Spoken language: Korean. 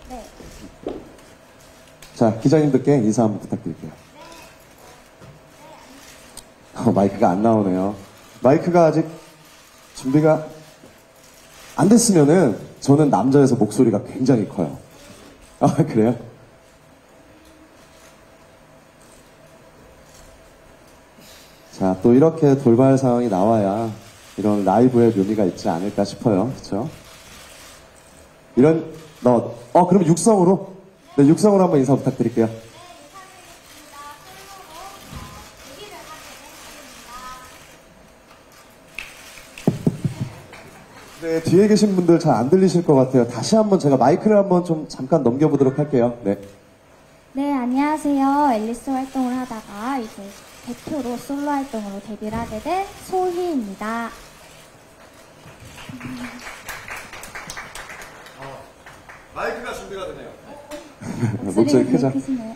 네. 자, 기자님들께 인사 한번 부탁드릴게요. 마이크가 안 나오네요. 마이크가 아직 준비가 안 됐으면은 저는 남자여서 목소리가 굉장히 커요. 아, 그래요? 자, 또 이렇게 돌발 상황이 나와야 이런 라이브의 묘미가 있지 않을까 싶어요. 그쵸? 그럼 육성으로? 네, 육성으로 한번 인사 부탁드릴게요. 네, 뒤에 계신 분들 잘 안 들리실 것 같아요. 다시 한번 제가 마이크를 한번 좀 잠깐 넘겨보도록 할게요. 네. 네, 안녕하세요. 앨리스 활동을 하다가 이제 대표로 솔로 활동으로 데뷔를 하게 된 소희입니다. 마이크가 준비가 되네요. 목소리가 목소리 크죠? 크시네요.